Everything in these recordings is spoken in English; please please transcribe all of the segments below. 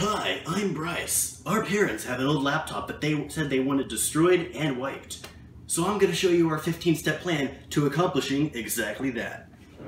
Hi, I'm Bryce. Our parents have an old laptop that they said they wanted destroyed and wiped. So I'm going to show you our 15-step plan to accomplishing exactly that.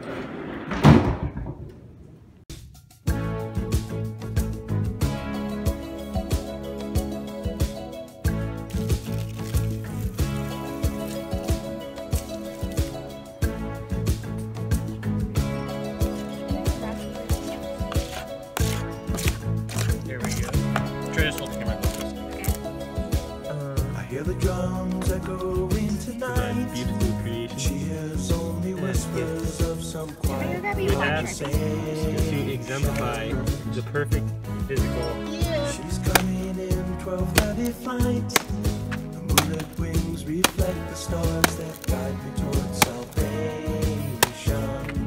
Hear the drums echoing tonight. Beautiful creation. She hears only whispers of some quiet To exemplify the perfect physical. She's coming in 12:30 flight. The moonlit wings reflect the stars that guide me towards salvation.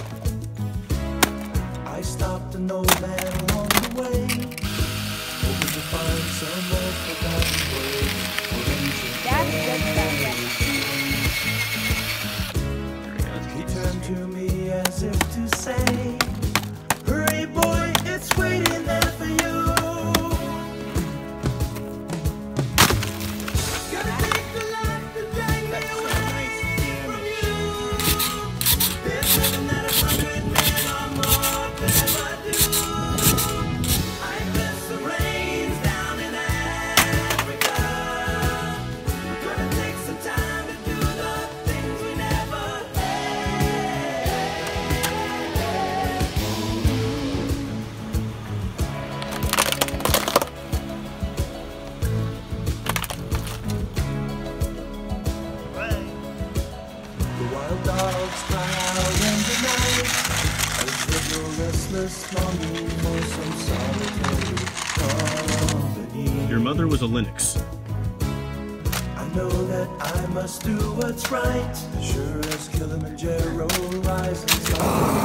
I stopped an old man along the way, hoping to find some old forgotten words. He turned to me as if to say, hurry boy, it's waiting there for you. Gotta take the life that drag me away from you. There's nothing that 100 men or more could ever do. I miss the rains down in Africa. We're gonna take some time to do the things we never The wild dogs cry out in the night as they go restless, longing for some solitary company. Your mother was a Linux. I know that I must do what's right, as sure as Kilimanjaro rises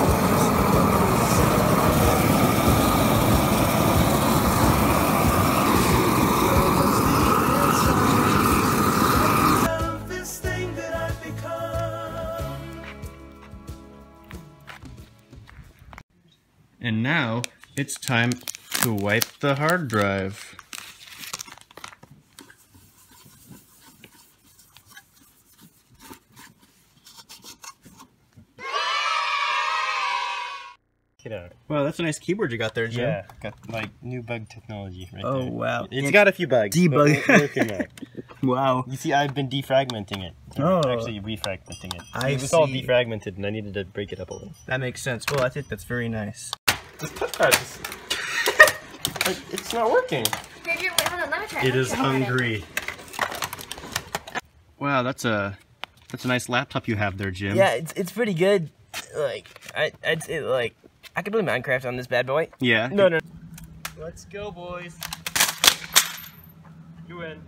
of this thing that I've become. And now it's time to wipe the hard drive. Get out. Wow, that's a nice keyboard you got there, Jim. Yeah, got like new bug technology right Oh, there. wow. It's got a few bugs. Debug. But we're working on it. Wow. You see, I've been defragmenting it. Oh. Actually, refragmenting it. I It was all see. defragmented, and I needed to break it up a little. That makes sense. Well, I think that's very nice. This touchpad is... like, it's not working. It is hungry. Wow, that's a nice laptop you have there, Jim. Yeah, it's pretty good. Like I'd say like I could play Minecraft on this bad boy. Yeah. No. Let's go, boys. You win.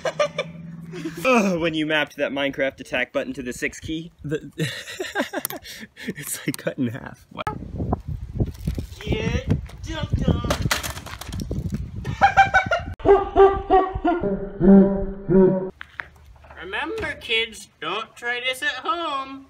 When you mapped that Minecraft attack button to the 6 key. It's like cut in half. Wow. Get dunked on. Remember, kids, don't try this at home.